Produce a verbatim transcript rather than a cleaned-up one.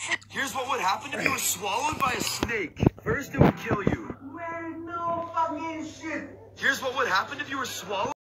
Here's what would happen if you were swallowed by a snake. First, it would kill you. Man, no fucking shit. Here's what would happen if you were swallowed.